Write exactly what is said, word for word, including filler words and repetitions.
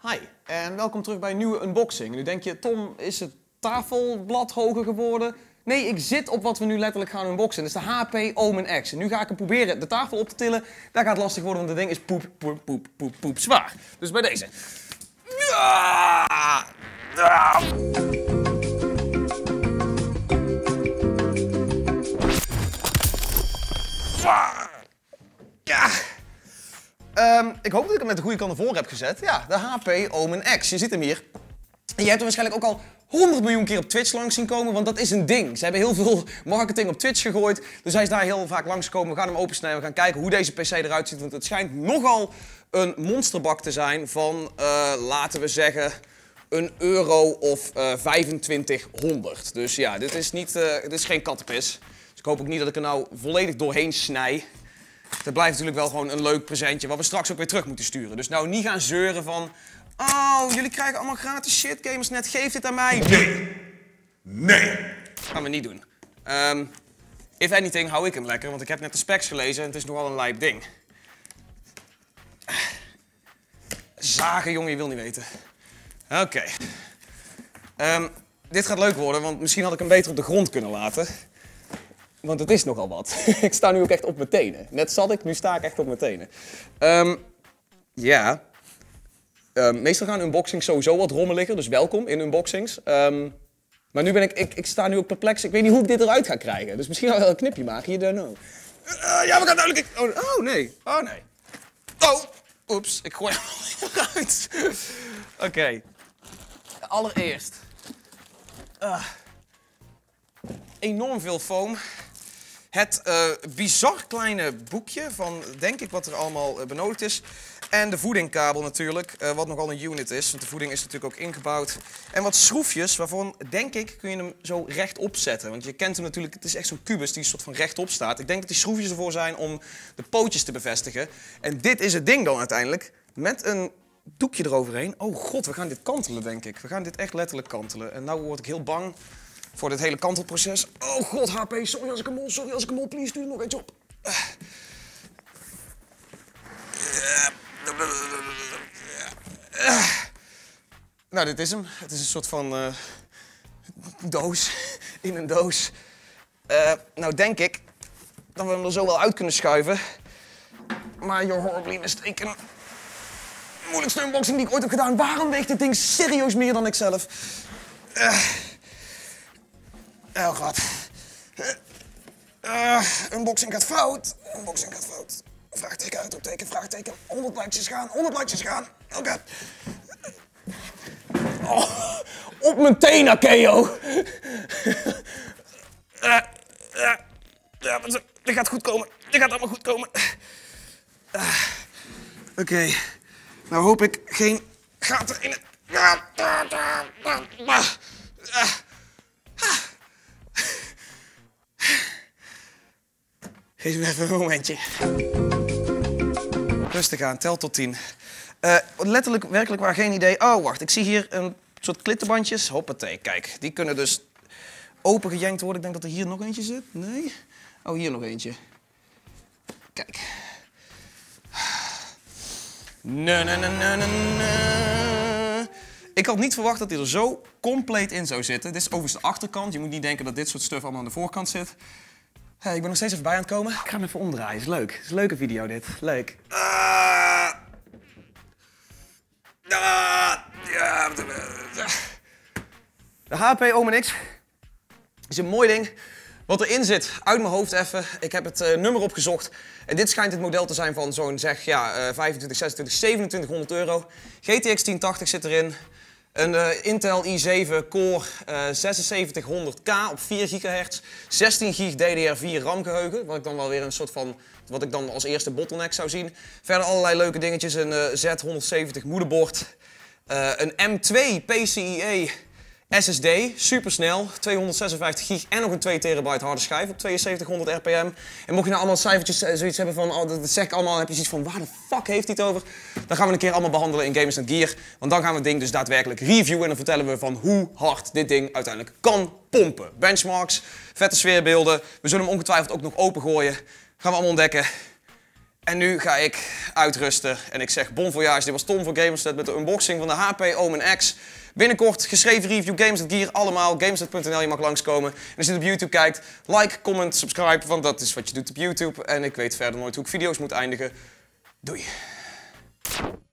Hi en welkom terug bij een nieuwe unboxing. Nu denk je, Tom, is het tafelblad hoger geworden? Nee, ik zit op wat we nu letterlijk gaan unboxen. Dat is de H P Omen X. En nu ga ik hem proberen de tafel op te tillen. Dat gaat lastig worden, want het ding is poep, poep, poep, poep, poep zwaar. Dus bij deze. Ja! Ja! Ja! Um, ik hoop dat ik hem met de goede kant ervoor heb gezet. Ja, de H P Omen X. Je ziet hem hier. En je hebt hem waarschijnlijk ook al honderd miljoen keer op Twitch langs zien komen, want dat is een ding. Ze hebben heel veel marketing op Twitch gegooid, dus hij is daar heel vaak langsgekomen. We gaan hem opensnijden, we gaan kijken hoe deze P C eruit ziet, want het schijnt nogal een monsterbak te zijn van, uh, laten we zeggen, een euro of uh, vijfentwintighonderd. Dus ja, dit is, niet, uh, dit is geen kattenpis. Dus ik hoop ook niet dat ik er nou volledig doorheen snij. Dat blijft natuurlijk wel gewoon een leuk presentje, wat we straks ook weer terug moeten sturen. Dus nou niet gaan zeuren van, oh, jullie krijgen allemaal gratis shit, Gamersnet, geef dit aan mij. Nee. Nee. Gaan we niet doen. Um, if anything, hou ik hem lekker, want ik heb net de specs gelezen en het is nogal een lijp ding. Zagen, jongen, je wil niet weten. Oké. Okay. Um, dit gaat leuk worden, want misschien had ik hem beter op de grond kunnen laten. Want het is nogal wat. Ik sta nu ook echt op mijn tenen. Net zat ik, nu sta ik echt op mijn tenen. Um, ja. Um, meestal gaan unboxings sowieso wat rommeliger, dus welkom in unboxings. Um, maar nu ben ik, ik, ik sta nu ook perplex. Ik weet niet hoe ik dit eruit ga krijgen. Dus misschien ga ik wel een knipje maken, you don't know. Uh, ja, we gaan duidelijk... Oh, oh nee, oh nee. Oh, oeps, ik gooi hem eruit. Oké. Okay. Allereerst. Uh, enorm veel foam. Het uh, bizar kleine boekje van, denk ik, wat er allemaal uh, benodigd is. En de voedingkabel natuurlijk, uh, wat nogal een unit is, want de voeding is natuurlijk ook ingebouwd. En wat schroefjes, waarvan, denk ik, kun je hem zo rechtop zetten. Want je kent hem natuurlijk, het is echt zo'n kubus die een soort van rechtop staat. Ik denk dat die schroefjes ervoor zijn om de pootjes te bevestigen. En dit is het ding dan uiteindelijk, met een doekje eroverheen. Oh god, we gaan dit kantelen, denk ik. We gaan dit echt letterlijk kantelen. En nou word ik heel bang voor dit hele kantelproces. Oh god, H P, sorry als ik hem mol, sorry als ik hem mol, please, stuur er nog eens op. Uh. Uh. Nou, dit is hem. Het is een soort van uh, doos in een doos. Uh, nou, denk ik dat we hem er zo wel uit kunnen schuiven. Maar you're horribly mistaken. Moeilijkste unboxing die ik ooit heb gedaan. Waarom weegt dit ding serieus meer dan ik zelf? Uh. Oh god. Uh, uh, unboxing gaat fout. Unboxing gaat fout. Vraagteken, uitroepteken, vraagteken. honderd likes gaan, honderd likes gaan. Oké. Okay. Oh, op mijn tenen, Akeo. Uh, uh, ja, dit gaat goed komen. Dit gaat allemaal goed komen. Uh, Oké. Okay. Nou hoop ik geen gaten in het... Uh, uh, uh, uh. Geef me even een momentje. Rustig aan, tel tot tien. Uh, letterlijk, werkelijk waar, geen idee. Oh, wacht, ik zie hier een soort klittenbandjes. Hoppatee, kijk. Die kunnen dus opengejenkt worden. Ik denk dat er hier nog eentje zit. Nee? Oh, hier nog eentje. Kijk. Nee, nee, nee, nee, nee. Ik had niet verwacht dat hij er zo compleet in zou zitten. Dit is overigens de achterkant. Je moet niet denken dat dit soort stuff allemaal aan de voorkant zit. Hey, ik ben nog steeds even bij aan het komen. Ik ga hem even omdraaien. Is leuk. Is een leuke video dit. Leuk. Uh, uh, ja. De H P Omen X is een mooi ding. Wat erin zit, uit mijn hoofd even. Ik heb het uh, nummer opgezocht. En dit schijnt het model te zijn van zo'n zeg ja, uh, vijfentwintig, zesentwintig, zevenentwintighonderd euro. G T X tien tachtig zit erin. Een uh, Intel i zeven Core uh, zesenzeventighonderd K op vier gigahertz, zestien gig D D R vier RAM geheugen, wat ik dan wel weer een soort van, wat ik dan als eerste bottleneck zou zien. Verder allerlei leuke dingetjes, een uh, Z honderdzeventig moederbord, uh, een M twee PCIe S S D, supersnel, tweehonderdzesenvijftig gig en nog een twee terabyte harde schijf op zevenentwintighonderd R P M. En mocht je nou allemaal cijfertjes zoiets hebben van, oh, dat zeg ik allemaal, dan heb je zoiets van, waar de fuck heeft hij het over? Dan gaan we een keer allemaal behandelen in Gamersnet Gear. Want dan gaan we het ding dus daadwerkelijk reviewen en dan vertellen we van hoe hard dit ding uiteindelijk kan pompen. Benchmarks, vette sfeerbeelden, we zullen hem ongetwijfeld ook nog opengooien. Gaan we allemaal ontdekken. En nu ga ik uitrusten en ik zeg bon voyage. Dit was Tom van Gamersnet met de unboxing van de H P Omen X. Binnenkort geschreven review, Gamersnet Gear, allemaal. Gamersnet punt n l, je mag langskomen. En als je op YouTube kijkt, like, comment, subscribe, want dat is wat je doet op YouTube. En ik weet verder nooit hoe ik video's moet eindigen. Doei.